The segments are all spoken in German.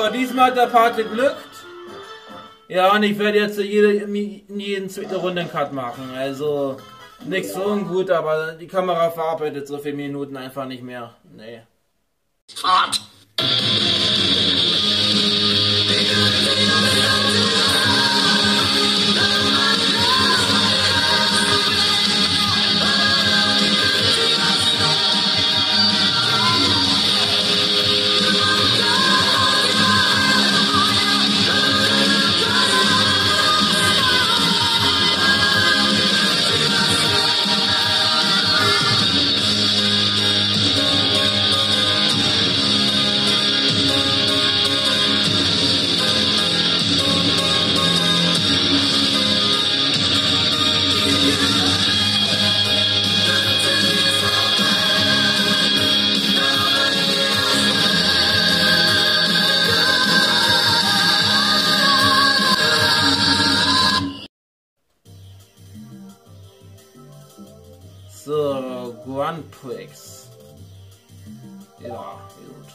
So, diesmal hat der Part geglückt. Ja, und ich werde jetzt in jeden zweiten Runde einen Cut machen. Also, nichts so ungut, aber die Kamera verarbeitet so viele Minuten einfach nicht mehr. Nee. Fahrt! So, Grand Prix. Ja, gut.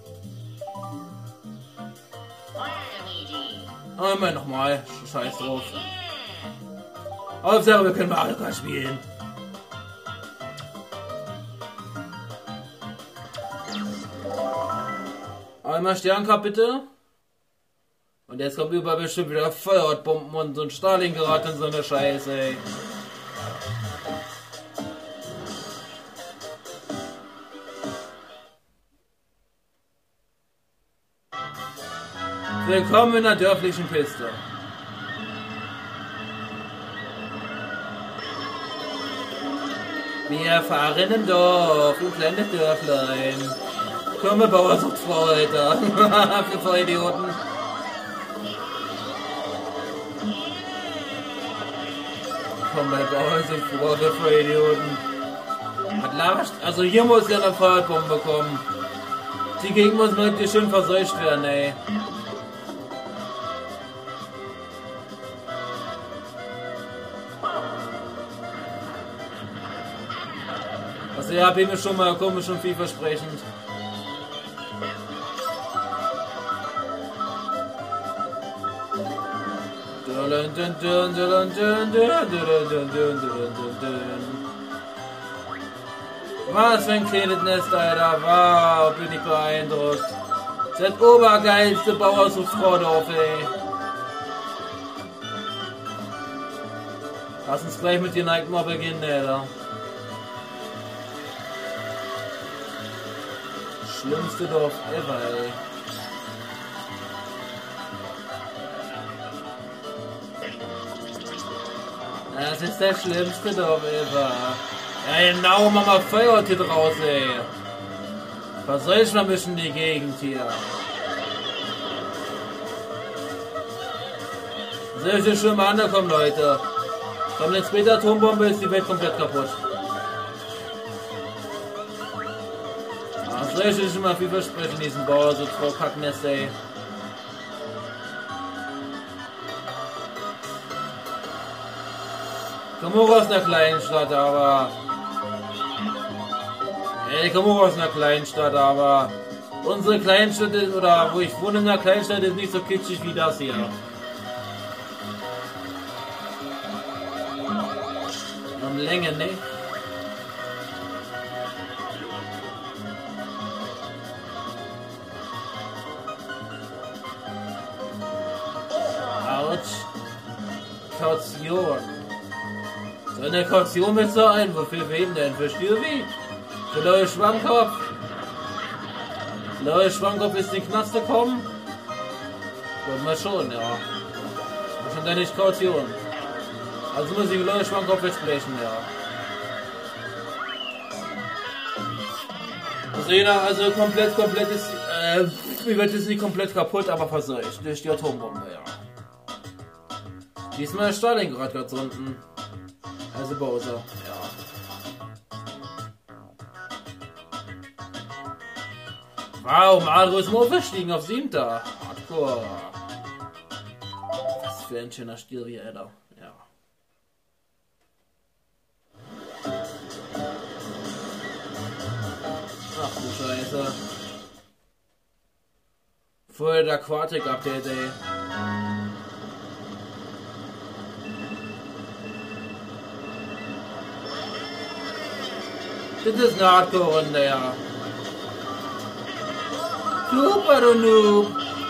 Einmal nochmal. Scheiß drauf. Hauptsache, wir können Mario Kart spielen. Einmal Sterncup bitte. Und jetzt kommt überall bestimmt wieder Feuerbomben und so ein Stalingrad und so eine Scheiße, ey. Willkommen in der dörflichen Piste. Wir fahren im Dorf, du kleines Dörflein. Komme Bauersuchtfrau, Alter. Für Vollidioten. Komme Bauersuchtfrau für Vollidioten. Hat lauscht. Also hier muss ja eine Feuerbombe kommen. Die Gegend muss mal richtig schön verseucht werden, ey. Also ja, bin mir schon mal komisch und vielversprechend. Was für ein kleines Nest, Alter. Wow, bin ich beeindruckt. Das obergeilste Bauersuchtfrau-Dorf, ey. Lass uns gleich mit den Nike mal beginnen, Alter. Schlimmste Dorf ever, ey. Das ist das schlimmste Dorf ever. Ja genau, Mama feuert hier draus, ey. Verseucht mal ein bisschen die Gegend hier. Solche schon mal angekommen, Leute. Kommt eine zweite Atombombe, ist die Welt komplett kaputt. Soll ich schon mal viel versprechen, diesen Bauer, so Frau Kacknest, ey. Komm hoch aus einer kleinen Stadt, aber... Ey, komm hoch aus einer kleinen Stadt, aber... Unsere Kleinstadt ist, oder wo ich wohne in einer Kleinstadt, ist nicht so kitschig wie das hier. Um Länge, ne? Kaution. So eine Kaution mit so ein, wofür wen denn? Für Stürwi? Für neue Schwammkopf? Neue Schwammkopf ist in die Knast gekommen? Wollen wir schon, ja. Das ist dann nicht Kaution. Also muss ich neue Schwammkopf jetzt sprechen, ja. Also jeder, also komplett ist, wie wird es nicht komplett kaputt, aber verseucht durch die Atombombe, ja. Diesmal ist Stalingrad ganz unten. Also Bowser, ja. Wow, Mario ist mal aufgestiegen auf 7. Hardcore. Was für ein schöner Stil wie Alter. Ja. Ach du Scheiße. Voll der Aquatic-Update, ey. Das ist eine Hardcore-Runde, ja. Super, du Noob.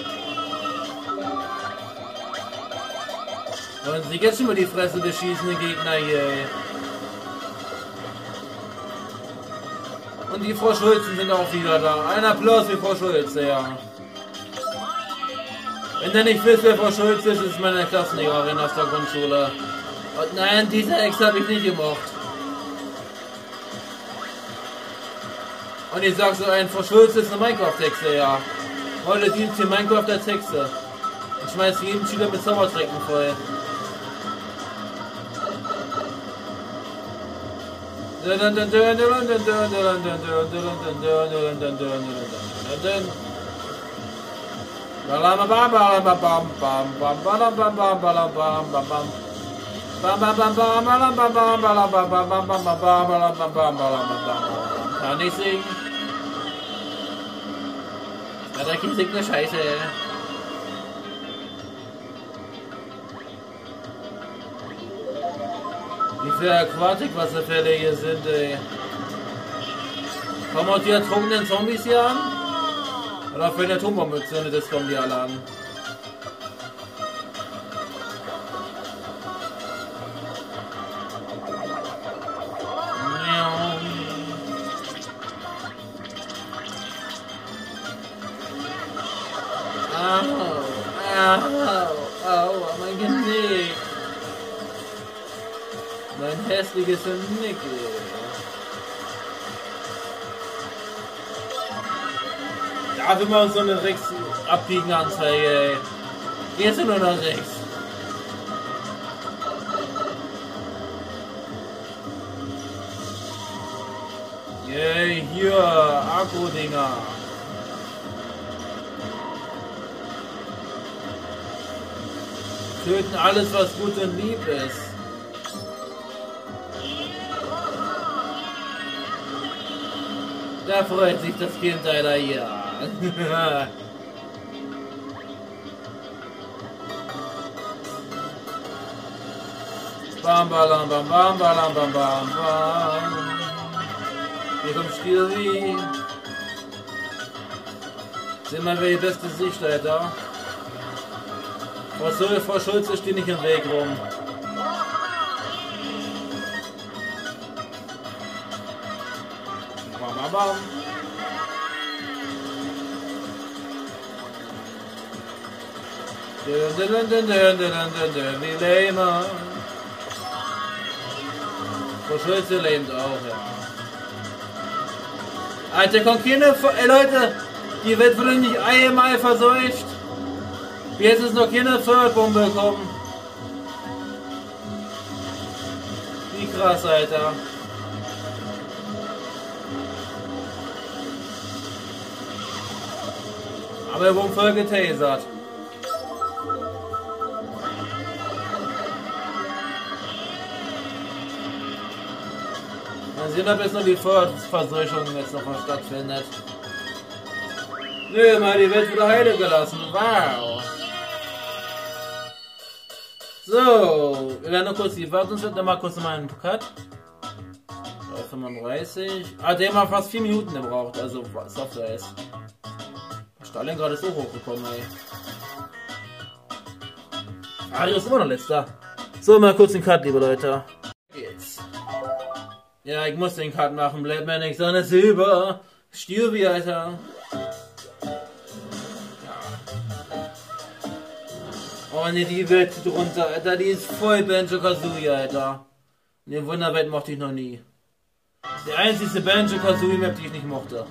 Wollen Sie jetzt schon mal die Fresse des schießenden Gegner hier, ey. Und die Frau Schulzen sind auch wieder da. Ein Applaus für Frau Schulze, ja. Wenn ihr nicht wisst, wer Frau Schulze ist, ist meine Klassenlehrerin aus der Grundschule. Und nein, diese Ex habe ich nicht gemocht. Und ich sag so ein, Frau Schulze ist eine Minecraft-Hexe, ja. Heute dient für Minecraft als Hexe. Und schmeißt jeden Schüler mit Zaubertränken voll. Kann ich singen? Ja, der Kind singt eine Scheiße, ey. Wie viele Aquatic-Wasserfälle hier sind, ey. Kommen auch die ertrunkenen Zombies hier an? Oder für eine Atombombe zündet, das kommen die alle an. Au, mein Genick. Mein hässliches Genick. Da will man so eine Rex abbiegen Anzeige, ey. Hier sind nur noch Rex. Yay, hier, Akku-Dinger. Töten alles, was gut und lieb ist. Da freut sich das Kind leider hier. Bam, balam, bam, bam, balam, bam, bam, bam. Hier kommt Skiri. Sind wir die beste Sicht, Alter. Frau Schulze steht nicht im Weg rum. Bam, bam, bam. Wie lame. Frau Schulze lähmt auch, ja. Alter, kommt keine... Ey Leute, die wird wohl nicht einmal verseucht. Jetzt ist noch keine Third-Bombe gekommen. Wie krass, Alter. Aber er wurde voll getasert. Mal sehen, ob jetzt noch die Verseuchung jetzt noch mal stattfindet. Nö, mal die Welt wieder heile gelassen. Wow. So, wir werden noch kurz die Wartungszeit, dann mal kurz mal einen Cut. 35. Ah, der hat fast 4 Minuten gebraucht, also Software ist. Stalingrad ist so hochgekommen, ey. Mario ist immer noch letzter. So, mal kurz den Cut, liebe Leute. Jetzt. Ja, ich muss den Cut machen, bleibt mir nichts anderes über. Stürbi, Alter. Oh ne, die Welt drunter, Alter, die ist voll Banjo-Kazooie, Alter. Den Wunderwelt mochte ich noch nie. Das ist die einzige Banjo-Kazooie-Map, die ich nicht mochte.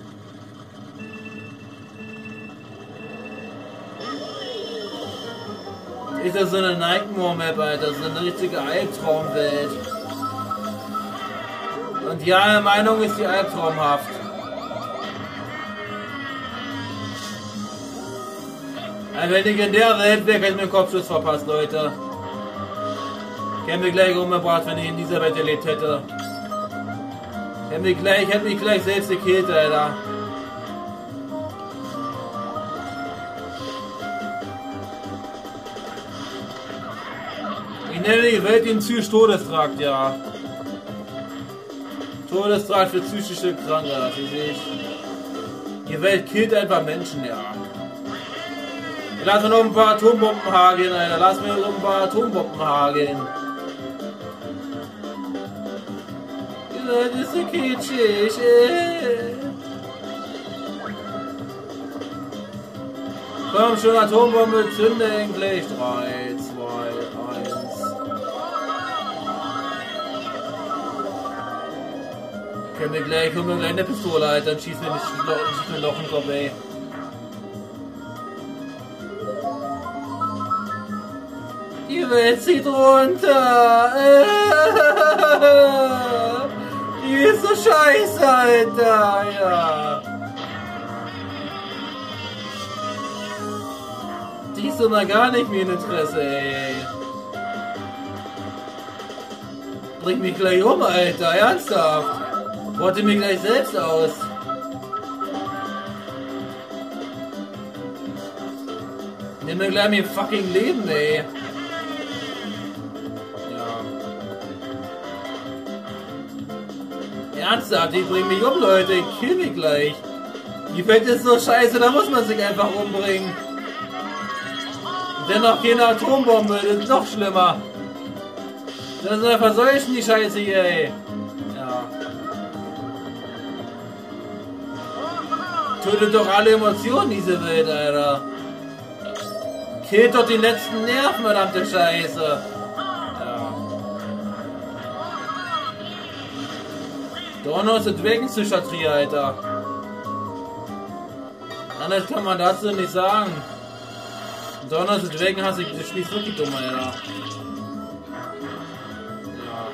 Ist das so eine Nightmare-Map, Alter, so eine richtige Albtraumwelt. Und ja, meine Meinung ist die albtraumhaft. Wenn ich in der Welt wäre, hätte ich mir einen Kopfschuss verpasst, Leute. Ich hätte mich gleich umgebracht, wenn ich in dieser Welt erlebt hätte. Ich hätte mich gleich selbst gekillt, Alter. nenne die Welt den Todesdraht, ja. Todesdraht für psychische Kranke, wie sich. Die Welt killt einfach Menschen, ja. Lass mir noch ein paar Atombomben hageln, Alter. Lass mir noch ein paar Atombomben hageln. Das ist so kitschig, Komm schon, Atombombe, zünde endlich. 3, 2, 1. Können wir gleich eine Pistole, Alter. Dann schießen wir nicht Loch im Kopf, ey. Die Welt zieht runter. Die ist so scheiße, Alter. Ja. Die ist doch mal gar nicht mehr in Interesse, ey. Bring mich gleich um, Alter. Ernsthaft. Rotte mich gleich selbst aus. Nimm mir gleich mein fucking Leben, ey. Ernsthaft, die bringen mich um, Leute. Ich kill mich gleich. Die Welt ist so scheiße, da muss man sich einfach umbringen. Dennoch keine Atombombe, das ist noch schlimmer. Das ist einfach verseuchen die Scheiße hier, ey. Ja. Tötet doch alle Emotionen, diese Welt, Alter. Killt doch die letzten Nerven, verdammte Scheiße. Donos und Psychiatrie, Alter. Anders kann man dazu nicht sagen. Donos und hast du das Spiel wirklich dumm, Alter. Ja.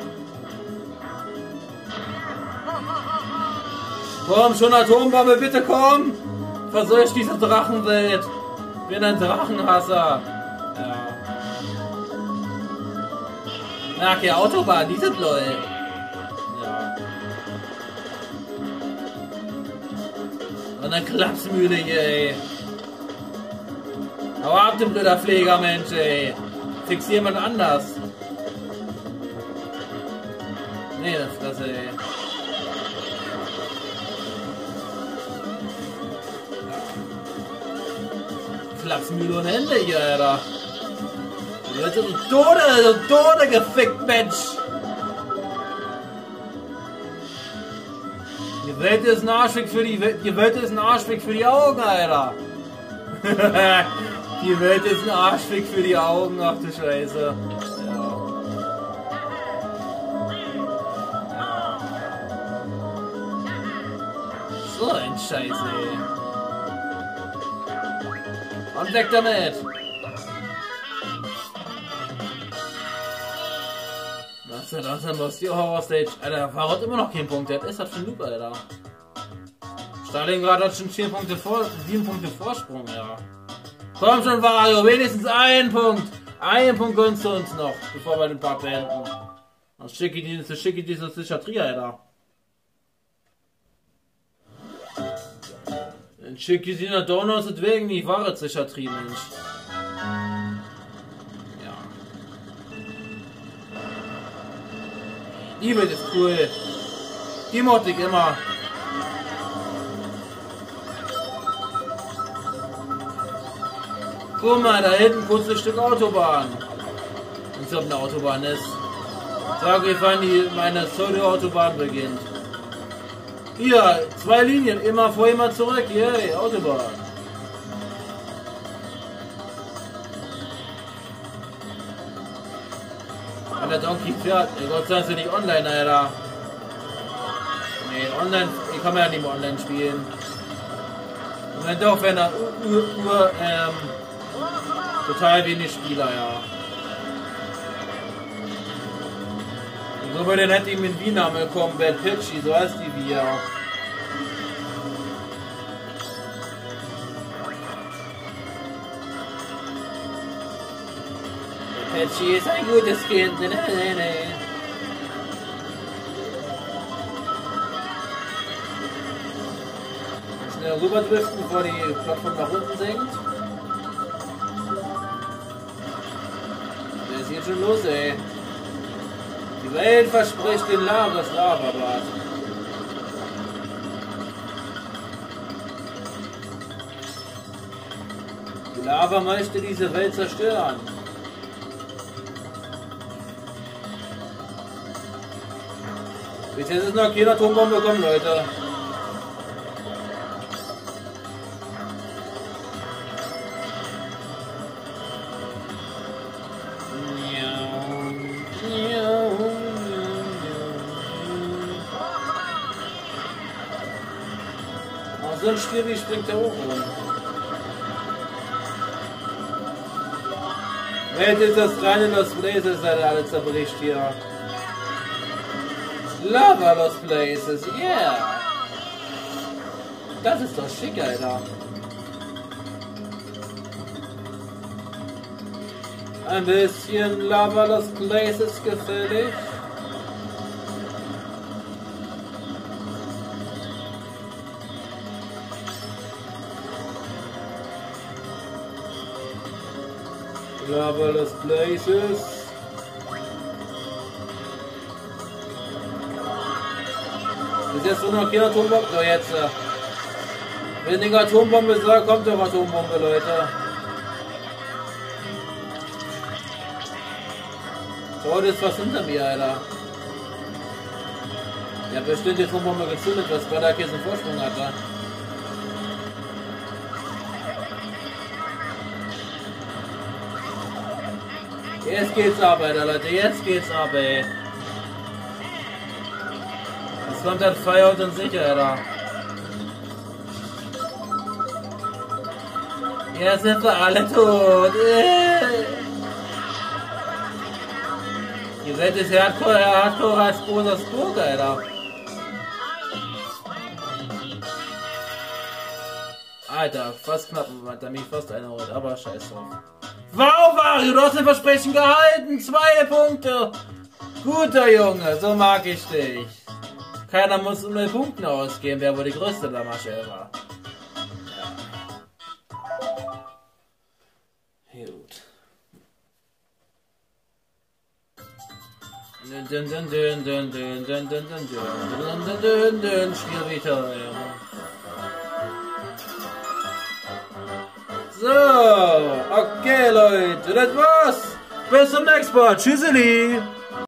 Komm schon, Atombombe, bitte komm! Verseucht diese Drachenwelt. Ich bin ein Drachenhasser. Ja. Ach, die Autobahn, die sind lol. Und eine Klapsmühle hier, ey. Hau ab, du blöder Pflegermensch, ey. Fix jemand anders. Nee, das Fresse, ey. Klapsmühle und Hände hier, Alter. Du bist so Tode gefickt, Mensch. Die Welt ist ein Arschweg für die Welt ist ein Arschweg für die Augen, Alter. Die Welt ist ein Arschweg für die Augen, ach du Scheiße. Ja. So ein Scheiße, ey. Und weg damit. Das ist los, die Horror Stage. Alter, Farod immer noch keinen Punkt. Der ist halt schon Loop, Alter. Stalingrad hat schon 7 Punkte Vorsprung, ja. Komm schon, Wario, wenigstens einen Punkt. Einen Punkt gönnst du uns noch, bevor wir den Part beenden. Dann schicke ich diese Psychiatrie, Alter. Dann schicke ich sie nach Donuts und wegen die wahre Psychiatrie, Mensch. Die Welt ist cool. Die mochte ich immer. Guck mal, da hinten kurz ein Stück Autobahn. Wenn es auf eine Autobahn ist. Sag ich, wann meine Pseudo-Autobahn beginnt. Hier, 2 Linien, immer vor, immer zurück. Yay, Autobahn. Der Donkey fährt. Gott sei Dank sind nicht online, Alter. Nee, online, ich kann ja nicht mehr online spielen. Und wenn doch, wenn er total wenig Spieler, ja. Und so würde dann ihm in Wien-Name kommen, Bad Pitchy, so heißt die wie ja. Patchy ist ein gutes Kind. Schnell rüberdriften, bevor die Plattform nach unten senkt. Der ist jetzt schon los, ey. Die Welt verspricht den das Lavabad. Die Lava möchte diese Welt zerstören. Bis jetzt ist noch keine Atombombe gekommen, Leute. So ein Stier, wie springt der hoch rum? Welt ist das reine Lost Places, seid alle zerbricht hier. Lava Lost Places, yeah! Das ist doch schick, Alter. Ein bisschen Lava Lost Places gefällig. Lava Lost Places. Bis jetzt nur noch keine Atombombe. So, jetzt. Wenn ich Atombombe sage, kommt doch Atombombe, Leute. So, das ist was hinter mir, Alter. Ich hab bestimmt die Atombombe gezündet, was Spartakis einen Vorsprung hatte. Jetzt geht's ab, Alter, Leute, jetzt geht's ab, ey. Jetzt kommt das Feuer und sicher, Alter. Jetzt sind wir alle tot. Ihr seid das Hardcore als großer Spuk, Alter. Alter, fast knapp, da mich fast einer holt, aber scheiß drauf. Wow, Mario, du hast ein Versprechen gehalten. 2 Punkte. Guter Junge, so mag ich dich. Keiner muss um 0 Punkten ausgehen, wer wohl die größte Blamage war. Ja. Gut. Spiel wieder. So, okay Leute, das war's. Bis zum nächsten Mal. Tschüsseli.